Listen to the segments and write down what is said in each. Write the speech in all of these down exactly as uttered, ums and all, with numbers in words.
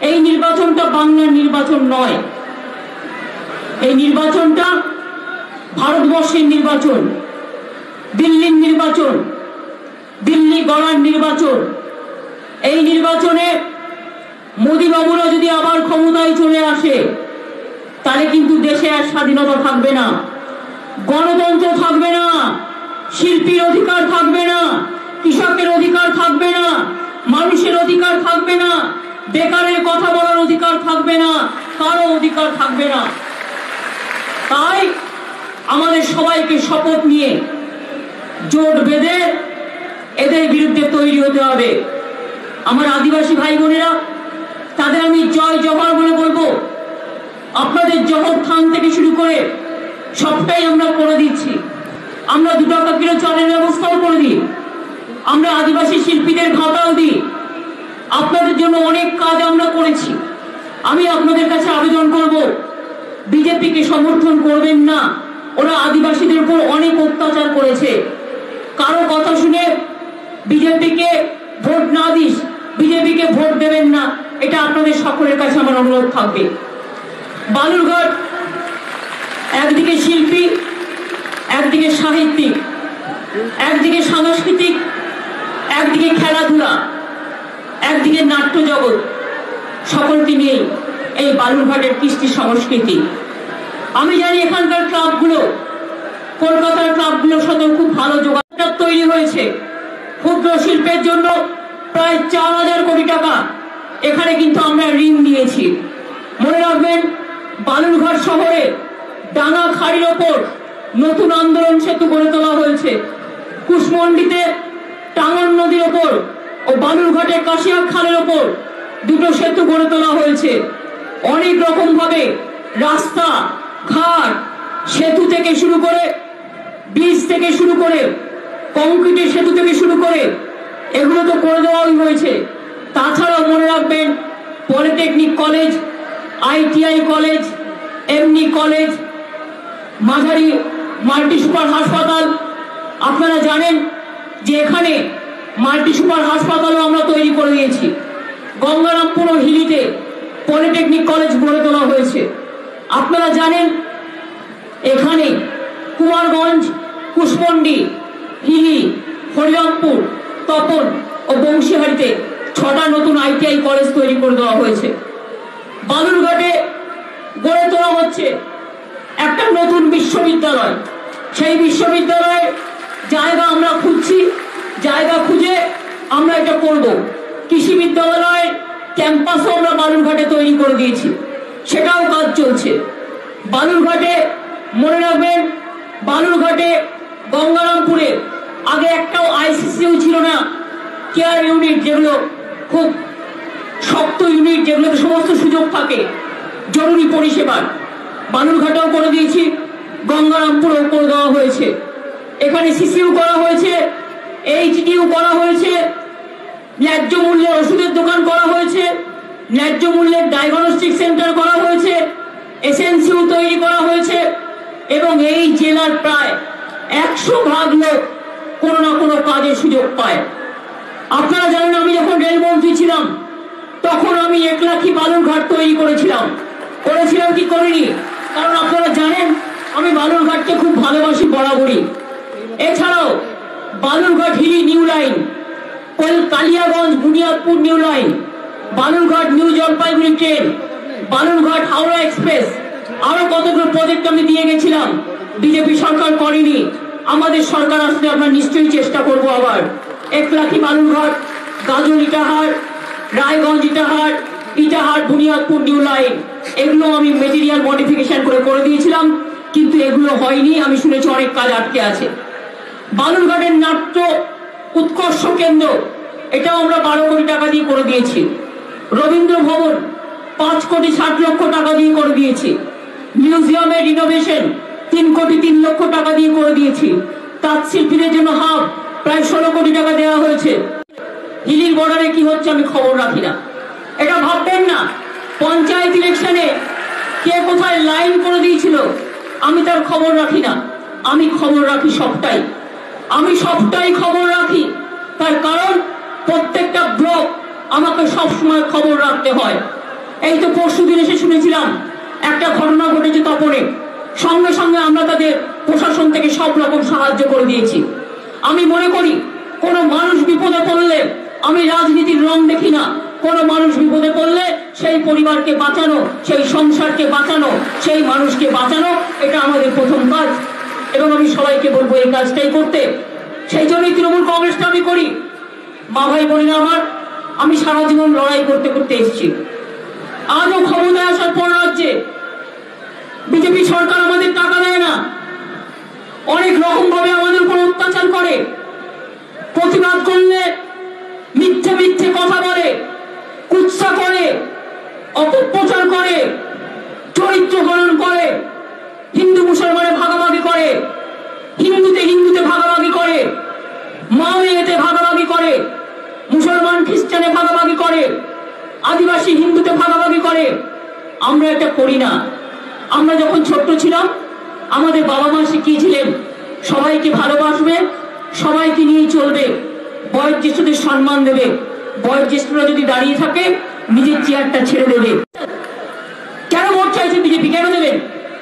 এই নির্বাচনটা বাংলার নির্বাচন নয়, এই নির্বাচনটা ভারতবর্ষের নির্বাচন, দিল্লির নির্বাচন, দিল্লি গড়ার নির্বাচন। এই নির্বাচনে মোদী বাবুরা যদি আবার ক্ষমতায় চলে আসে তাহলে কিন্তু দেশে আর স্বাধীনতা থাকবে না, গণতন্ত্র থাকবে না, শিল্পীর অধিকার থাকবে না, কৃষকের অধিকার থাকবে না, মানুষের অধিকার থাকবে না, বেকারের কথা বলার অধিকার থাকবে না, কারো অধিকার থাকবে না। তাই আমাদের সবাইকে শপথ নিয়ে জোট বেঁধে এদের বিরুদ্ধে তৈরি হতে হবে। আমার আদিবাসী ভাই বোনেরা, তাদের আমি জয় জওহার বলে বলবো। আপনাদের জহর থান থেকে শুরু করে সবটাই আমরা করে দিচ্ছি। আমরা দু টাকা কিলো চালের ব্যবস্থাও করে দিই, আমরা আদিবাসী শিল্পীদের ভাতাও দিই, আপনাদের জন্য অনেক কাজ আমরা করেছি। আমি আপনাদের কাছে আবেদন করব, বিজেপিকে সমর্থন করবেন না। ওরা আদিবাসীদের উপর অনেক অত্যাচার করেছে। কারো কথা শুনে বিজেপিকে ভোট না দিস, বিজেপিকে ভোট দেবেন না, এটা আপনাদের সকলের কাছে আমার অনুরোধ থাকবে। বালুরঘাট একদিকে শিল্পী, একদিকে সাহিত্যিক, একদিকে সাংস্কৃতিক, একদিকে খেলাধুলা, একদিকে নাট্য জগৎ, সকলকে নিয়ে এই বালুরঘাটের কৃষ্টি সংস্কৃতি। আমি জানি এখানকার ক্লাবগুলো, কলকাতার ক্লাবগুলোর সাথে খুব ভালো যোগাযোগ তৈরি হয়েছে। ক্ষুদ্র শিল্পের জন্য প্রায় চার হাজার কোটি টাকা এখানে কিন্তু আমরা ঋণ নিয়েছি। মনে রাখবেন, বালুরঘাট শহরে ডানা খাড়ির ওপর নতুন আন্দোলন সেতু গড়ে তোলা হয়েছে। কুশমন্ডিতে টাঙ্গন নদীর ওপর ও বালুরঘাটের কাশিয়া খালের ওপর দুটো সেতু গড়ে তোলা হয়েছে। অনেক রকম ভাবে রাস্তা ঘাট, সেতু থেকে শুরু করে, ব্রিজ থেকে শুরু করে, কংক্রিটের সেতু থেকে শুরু করে এগুলো তো করে দেওয়াই হয়েছে। তাছাড়াও মনে রাখবেন, পলিটেকনিক কলেজ, আইটিআই কলেজ, এমনি কলেজ, মাঝারি মাল্টি সুপার হাসপাতাল। আপনারা জানেন যে এখানে মাল্টি সুপার হাসপাতালও আমরা তৈরি করে দিয়েছি। গঙ্গারামপুর ও হিলিতে পলিটেকনিক কলেজ গড়ে তোলা হয়েছে। আপনারা জানেন এখানে কুমারগঞ্জ, কুশমন্ডি, হিলি, হরিরামপুর, তপন ও বংশীহারিতে ছটা নতুন আইটিআই কলেজ তৈরি করে দেওয়া হয়েছে। বালুরঘাটে গড়ে তোলা হচ্ছে একটা নতুন বিশ্ববিদ্যালয়। সেই বিশ্ববিদ্যালয়ের জায়গা আমরা খুঁজছি, জায়গা খুঁজে আমরা এটা করব। কৃষি বিদ্যালয়ের ক্যাম্পাসও আমরা বালুরঘাটে তৈরি করে দিয়েছি, সেটাও কাজ চলছে। বালুরঘাটে মনে রাখবেন, বালুরঘাটে গঙ্গারামপুরে আগে একটাও আইসিসিউ ছিল না, কেয়ার ইউনিট, যেগুলো খুব শক্ত ইউনিট, যেগুলোতে সমস্ত সুযোগ থাকে জরুরি পরিষেবার। বালুরঘাটেও করে দিয়েছি, গঙ্গারামপুরেও করে দেওয়া হয়েছে। এখানে সিসিউ করা হয়েছে, এইচডিউ করা হয়েছে, ন্যায্য মূল্যের ওষুধের দোকান করা হয়েছে, ন্যায্য মূল্যের ডায়াগনস্টিক সেন্টার করা হয়েছে, এসএনসিউ তৈরি করা হয়েছে। এবং এই জেলার প্রায় একশো ভাগ লোক কোনো না কোনো কাজের সুযোগ পায়। আপনারা জানেন, আমি যখন রেলমন্ত্রী ছিলাম তখন আমি একলাখি বালুরঘাট তৈরি করেছিলাম। করেছিলাম কি করিনি? কারণ আপনারা জানেন আমি বালুরঘাটকে খুব ভালোবাসি বরাবরই। এছাড়াও Balurghat Hili new line, Kaliaganj Buniadpur new line, Balurghat new Jalpaiguri train, Balurghat Howrah express, আরো কতগুলো প্রজেক্ট আমি দিয়ে গেছিলাম, বিজেপি সরকার করেনি। আমাদের সরকার আসলে আমরা নিশ্চয়ই চেষ্টা করব। আবার একলাখি বালুরঘাট, গাজল ইটাহার, রায়গঞ্জ ইটাহার, ইটাহার বুনিয়াদপুর নিউ লাইন, এগুলো আমি মেটেরিয়াল মডিফিকেশন করে করে দিয়েছিলাম, কিন্তু এগুলো হয়নি। আমি শুনেছি অনেক কাজ আটকে আছে। বালুরঘাটের নাট্য উৎকর্ষ কেন্দ্র, এটাও আমরা বারো কোটি টাকা দিয়ে করে দিয়েছি। রবীন্দ্র ভবন পাঁচ কোটি ষাট লক্ষ টাকা দিয়ে করে দিয়েছি। মিউজিয়ামের রিনোভেশন তিন কোটি তিন লক্ষ টাকা দিয়ে করে দিয়েছি। তাঁত শিল্পীদের জন্য হাব প্রায় ষোলো কোটি টাকা দেওয়া হয়েছে। হিলির বর্ডারে কি হচ্ছে আমি খবর রাখি না, এটা ভাববেন না। পঞ্চায়েত ইলেকশনে কে কোথায় লাইন করে দিয়েছিল আমি তার খবর রাখি না। আমি খবর রাখি সবটাই, আমি সবটাই খবর রাখি। তার কারণ প্রত্যেকটা ব্লক আমাকে সবসময় খবর রাখতে হয়। এই তো পরশুদিন এসে শুনেছিলাম একটা ঘটনা ঘটেছে তপনে, সঙ্গে সঙ্গে আমরা তাদের প্রশাসন থেকে সব রকম সাহায্য করে দিয়েছি। আমি মনে করি কোন মানুষ বিপদে পড়লে আমি রাজনীতির রং দেখি না। কোন মানুষ বিপদে পড়লে সেই পরিবারকে বাঁচানো, সেই সংসারকে বাঁচানো, সেই মানুষকে বাঁচানো, এটা আমাদের প্রথম কাজ। এবং আমি সবাইকে বলবো এই কাজটাই করতে। সেই জন্যই তৃণমূল কংগ্রেসটা আমি করি। মা ভাই বোনেরা আমার, আমি সারা জীবন লড়াই করতে করতে এসেছি। আজও ক্ষমতায় আসার পর রাজ্যে বিজেপি সরকার আমাদের টাকা দেয় না, অনেক রকম ভাবে আমাদের উপর অত্যাচার করে, প্রতিবাদ করলে মিথ্যে মিথ্যে কথা বলে, কুৎসা করে, অপপ্রচার করে, চরিত্র হনন করে, হিন্দু মুসলমানে ভাগাভাগি করে, হিন্দুতে হিন্দুতে ভাগাভাগি করে, মা মেয়েতে ভাগাভাগি করে, মুসলমান খ্রিস্টানে ভাগাভাগি করে, আদিবাসী হিন্দুতে ভাগাভাগি করে। আমরা এটা করি না। আমরা যখন ছোট্ট ছিলাম আমাদের বাবা মা শিখিয়েছিলেন সবাইকে ভালোবাসবে, সবাইকে নিয়ে চলবে, বয়োজ্যেষ্ঠদের সম্মান দেবে, বয়োজ্যেষ্ঠরা যদি দাঁড়িয়ে থাকে নিজের চেয়ারটা ছেড়ে দেবে। কেন ভোট চাইছে বিজেপি? কেন দেবেন?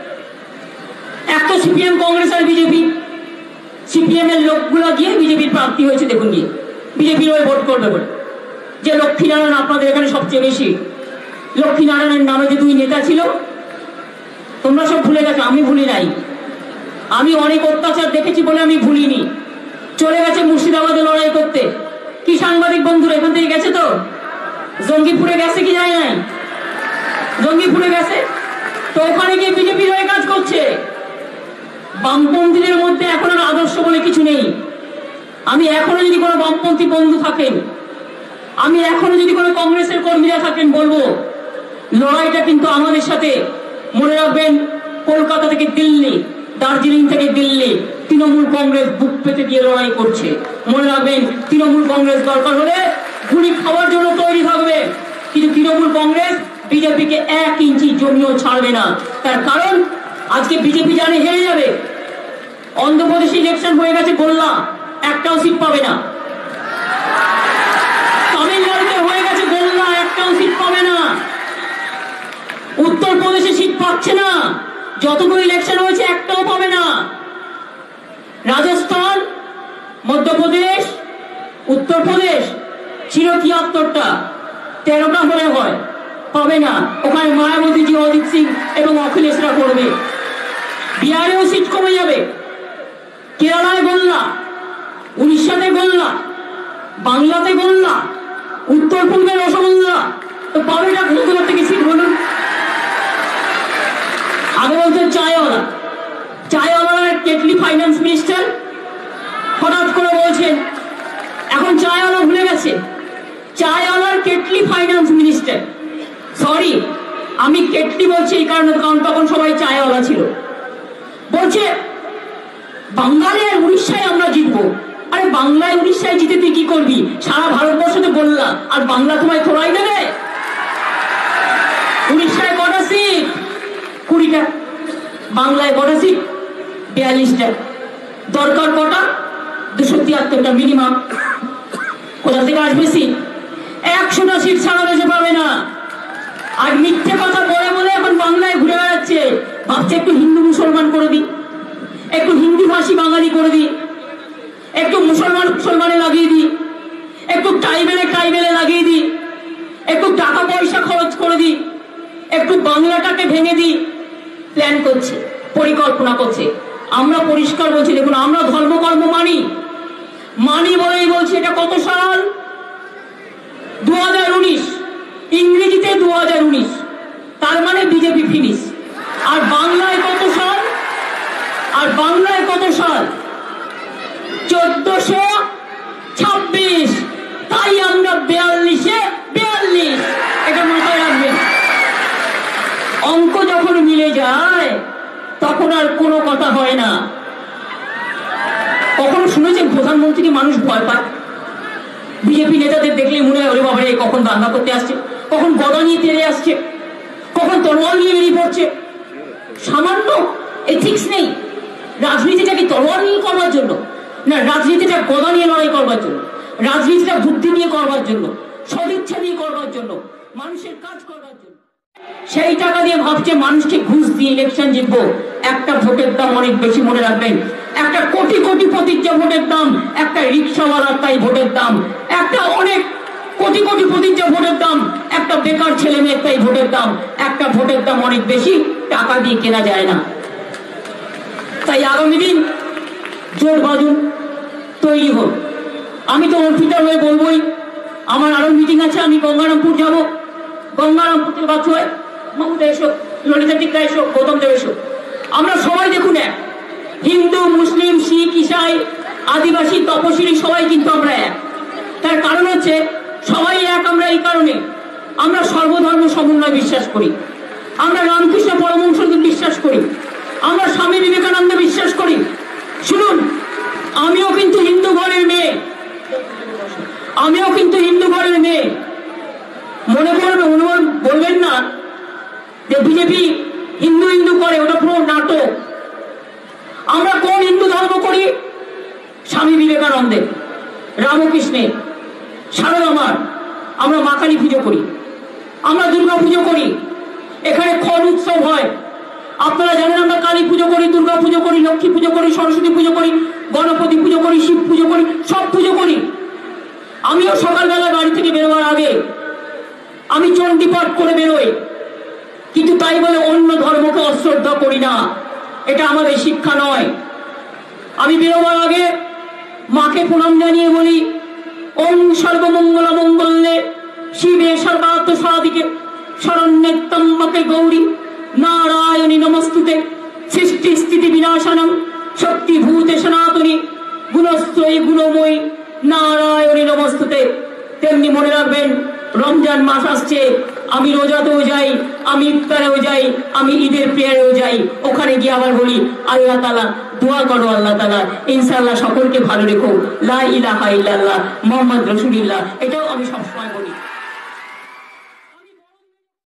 এক তো সিপিএম কংগ্রেস আর বিজেপি, সিপিএম এর লোকগুলো গিয়ে বিজেপির প্রার্থী হয়েছে, দেখুন গিয়ে বিজেপির ওই ভোট করবে বলে। যে লক্ষ্মীনারায়ণ আপনাদের এখানে সবচেয়ে বেশি, লক্ষ্মীনারায়ণের নামে যে দুই নেতা ছিল তোমরা সব ভুলে গেছো, আমি ভুলি নাই। আমি অনেক অত্যাচার দেখেছি বলে আমি ভুলিনি। চলে গেছে মুর্শিদাবাদে লড়াই করতে। কি সাংবাদিক বন্ধুরা এখান থেকে গেছে? তো জঙ্গিপুরে গেছে কি যায় নাই? জঙ্গিপুরে গেছে তো ওখানে গিয়ে বিজেপির হয়ে কাজ করছে। বামপন্থীদের মধ্যে এখন আর আদর্শ বলে কিছু নেই। আমি এখনো যদি কোনো বামপন্থী বন্ধু থাকেন, আমি এখনো যদি কোনো কংগ্রেসের কর্মীরা থাকেন, বলবো লড়াইটা কিন্তু আমাদের সাথে। মনে রাখবেন, কলকাতা থেকে দিল্লি, দার্জিলিং থেকে দিল্লি তৃণমূল কংগ্রেস বুক পেতে দিয়ে লড়াই করছে। মনে রাখবেন, তৃণমূল কংগ্রেস দরকার হলে গুলি খাওয়ার জন্য তৈরি থাকবে, কিন্তু তৃণমূল কংগ্রেস বিজেপিকে এক ইঞ্চি জমিও ছাড়বে না। তার কারণ আজকে বিজেপি জানে হেরে যাবে। অন্ধ্রপ্রদেশে ইলেকশন হয়ে গেছে, গোল্লা একটাও সিট পাবে না। তামিলনাড়ুতে হয়ে গেছে গোল্লা, একটাও সিট পাবে না। উত্তরপ্রদেশে সিট পাচ্ছে না, যতগুলো ইলেকশন হয়েছে একটাও পাবে না। রাজস্থান, মধ্যপ্রদেশ, উত্তরপ্রদেশ ছিল তিয়াত্তরটা, তেরোটা হলে হয়, পাবে না। ওখানে মায়াবতীজি, অজিত সিং এবং অখিলেশরা করবে। বিহারেও সিট কমে যাবে, কেরালায় গোল্লা, উড়িষ্যাতে গোল্লা, বাংলাতে গোল্লা, উত্তর পূর্বে রসগোল্লা, তো পাবেটা কোনগুলোর থেকে সিট বলুন? আগে বলছে চায়ওয়ালা, চায়ওয়ালার কেটলি ফাইন্যান্স মিনিস্টার হঠাৎ করে বলছেন, এখন চায়ওয়ালা ভুলে গেছে, চায়ওয়ালার কেটলি ফাইন্যান্স মিনিস্টার। সরি, আমি কেটলি বলছি এই কারণে, কারণ তখন সবাই চায়ওয়ালা ছিল। বলছে বাঙালি আর উড়িষ্যায় আমরা জিতবো। আরে বাংলায় উড়িষ্যায় জিতে তুই কি করবি? সারা ভারতবর্ষতে বললা, আর বাংলা তোমায় থোড়াই দেবে? উড়িষ্যায় কটা সিট? কুড়িটা। বাংলায় কটা সিট? বিয়াল্লিশটা। দরকার কটা? দুশো তিয়াত্তরটা মিনিমাম। কোথা থেকে আসবে সিট? একশোটা সিট ছাড়া দেশে পাবে না। আর মিথ্যে কথা বলে বলে এখন বাংলায় ঘুরে বেড়াচ্ছে, ভাবছে একটু হিন্দু মুসলমান করে দিই, একটু হিন্দি ভাষী বাঙালি করে দিই, একটু মুসলমান মুসলমানে লাগিয়ে দিই, একটু ট্রাইবেলে ট্রাইবেলে লাগিয়ে দিই, একটু টাকা পয়সা খরচ করে দিই, একটু বাংলাটাকে ভেঙে দিই। প্ল্যান করছে, পরিকল্পনা করছে। আমরা পরিষ্কার বলছি, দেখুন আমরা ধর্মকর্ম মানি, মানি বলেই বলছি। এটা কত সাল? দু হাজার উনিশ, ইংরেজিতে দু হাজার উনিশ, তার মানে বিজেপি ফিনিশ। আর বাংলায় কত সাল? আর বাংলায় কত সাল? চোদ্দশো ছাব্বিশ। তাই আমরা বিয়াল্লিশে বিয়াল্লিশ। এটা মাথায় রাখবেন। অঙ্ক যখন মিলে যায় তখন আর কোনো কথা হয় না। কখনো শুনেছেন প্রধানমন্ত্রীকে মানুষ ভয় পায়? বিজেপি নেতাদের দেখলেই মনে হয় ওরে বাবা রে, কখন দাঙ্গা করতে আসছে, কখন গদা নিয়ে তেড়ে আসছে, কখন তলোয়ার নিয়ে বেরিয়ে পড়ছে। সামান্য এথিক্স নেই। রাজনীতিটা কি তলোয়ার নিয়ে করবার জন্য? না, রাজনীতিটা গদা নিয়ে লড়াই করবার জন্য, রাজনীতিটা বুদ্ধি নিয়ে করবার জন্য, সদিচ্ছা নিয়ে করবার জন্য, মানুষের কাজ করবার জন্য। সেই টাকা দিয়ে ভাবছে মানুষকে ঘুষ দিয়ে ইলেকশন জিতবো। একটা ভোটের দাম অনেক বেশি, মনে রাখবেন। একটা কোটি কোটি পতির যে ভোটের দাম, একটা রিক্সাওয়ালার তাই ভোটের দাম। একটা অনেক কোটি কোটি পতির যে ভোটের দাম, একটা বেকার ছেলে মেয়ের তাই ভোটের দাম। একটা ভোটের দাম অনেক বেশি, টাকা দিয়ে কেনা যায় না। তাই আগামী দিন জোট বাঁধুন, তৈরি হোক। আমি তো অর্পিতার হয়ে বলবোই, আমার আরো মিটিং আছে, আমি গঙ্গারামপুর যাব। গঙ্গারামপুর থেকে বাচ্চু হয়, মমতা এসো, ললিতা টিকা এসো, গৌতম দেব এসো। আমরা সবাই দেখুন এক, হিন্দু, মুসলিম, শিখ, ইসাই, আদিবাসী, তপশিলি সবাই কিন্তু আমরা এক। তার কারণ হচ্ছে সবাই এক আমরা এই কারণে, আমরা সর্বধর্ম সমন্বয় বিশ্বাস করি, আমরা রামকৃষ্ণ পরমহংসকে বিশ্বাস করি, আমরা স্বামী বিবেকানন্দ বিশ্বাস করি। শুনুন, আমিও কিন্তু হিন্দু ঘরের মেয়ে, আমিও কিন্তু হিন্দু ঘরের মেয়ে। মনে করবে, অনুমান বলবেন না যে বিজেপি হিন্দু হিন্দু করে, ওটা পুরো নাটক। আমরা কোন হিন্দু ধর্ম করি? স্বামী বিবেকানন্দের, রামকৃষ্ণের, সারদামার। আমরা মা কালী পুজো করি, আমরা দুর্গা পুজো করি, এখানে খড় উৎসব হয়। আপনারা জানেন আমরা কালী পুজো করি, দুর্গা পুজো করি, লক্ষ্মী পুজো করি, সরস্বতী পুজো করি, গণপতি পুজো করি, শিব পুজো করি, সব পুজো করি। আমিও সকালবেলা বাড়ি থেকে বেরোবার আগে আমি চণ্ডী পাঠ করে বেরোই, কিন্তু তাই বলে অন্য ধর্মকে অশ্রদ্ধা করি না, এটা আমাদের শিক্ষা নয়। আমি বেরোবার আগে মাকে প্রণাম জানিয়ে বলি, ওম সর্বমঙ্গল মঙ্গলে শিবে সর্বার্থ সাধিকে শরণ্যে ত্র্যম্বকে গৌরী নারায়ণী নমস্তুতে সৃষ্টি স্থিতি বিনাশনং শক্তিভূতে সনাতনী গুণশ্রয়ী গুণময়ী নারায়ণী নমস্তুতে। তেমনি মনে রাখবেন, রমজান মাস আসছে, আমি রোজাতেও যাই, আমি ইফতারেও যাই, আমি ঈদের প্রেয়ারেও যাই। ওখানে গিয়ে আবার বলি, আল্লাহ তাআলা দোয়া করো, আল্লাহ তাআলা ইনশাআল্লাহ সকলকে ভালো রেখো, লা ইলাহা ইল্লাল্লাহ মুহাম্মদ রাসূলুল্লাহ, এটাও আমি সবসময় বলি।